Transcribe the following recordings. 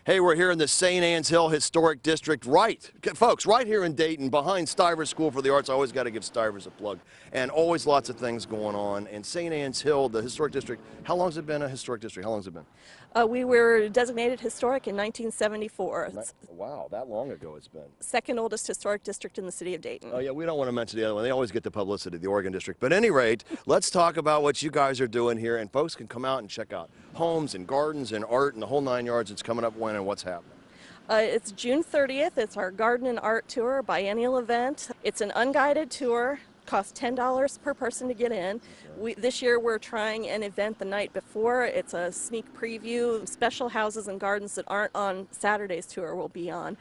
Hey, we're here in the St. Anne's Hill Historic District, folks, right here in Dayton, behind Stivers School for the Arts. I always got to give Stivers a plug, and always lots of things going on. And St. Anne's Hill, the historic district, how long has it been a historic district? How long has it been? We were designated historic in 1974. Wow, that long ago it's been. Second oldest historic district in the city of Dayton. Oh yeah, we don't want to mention the other one. They always get the publicity, the Oregon district. But at any rate, let's talk about what you guys are doing here, and folks can come out and check out homes and gardens and art and the whole 9 yards. It's coming up when and what's happening? It's June 30th. It's our garden and art tour, biennial event. It's an unguided tour. Costs $10 per person to get in. This year we're trying an event the night before. It's a sneak preview. Special houses and gardens that aren't on Saturday's tour will be on.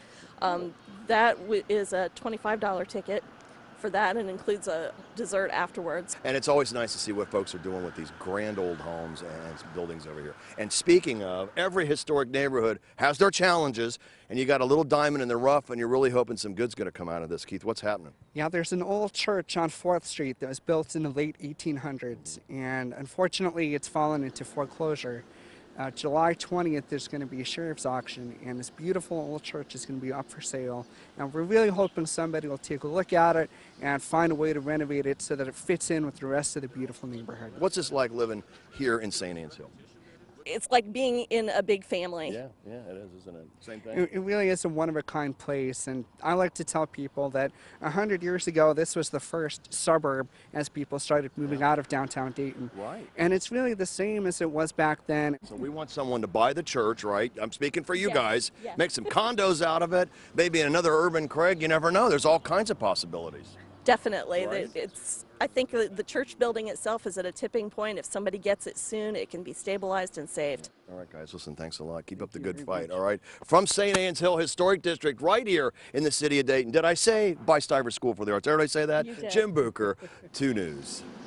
That is a $25 ticket for that, and includes a dessert afterwards. And it's always nice to see what folks are doing with these grand old homes and buildings over here. And speaking of, every historic neighborhood has their challenges, and you got a little diamond in the rough, and you're really hoping some good's going to come out of this. Keith, what's happening? Yeah, there's an old church on 4th Street that was built in the late 1800s, and unfortunately it's fallen into foreclosure. July 20th, there's going to be a sheriff's auction, and this beautiful old church is going to be up for sale. And we're really hoping somebody will take a look at it and find a way to renovate it so that it fits in with the rest of the beautiful neighborhood. What's this like living here in St. Anne's Hill? It's like being in a big family. Yeah, it is, isn't it? Same thing? It really is a one-of-a-kind place, and I like to tell people that 100 years ago, this was the first suburb as people started moving out of downtown Dayton. Right. And it's really the same as it was back then. So we want someone to buy the church, right? I'm speaking for you Yes, guys. yes. Make some condos out of it, maybe another urban Craig, you never know. There's all kinds of possibilities. Definitely. Right. I think the church building itself is at a tipping point. If somebody gets it soon, it can be stabilized and saved. All right, guys, listen, thanks a lot. Keep up the good fight, all right? From St. Anne's Hill Historic District, right here in the city of Dayton. Did I say by Stivers School for the Arts? Did I say that? You did. Jim Booker, 2 News.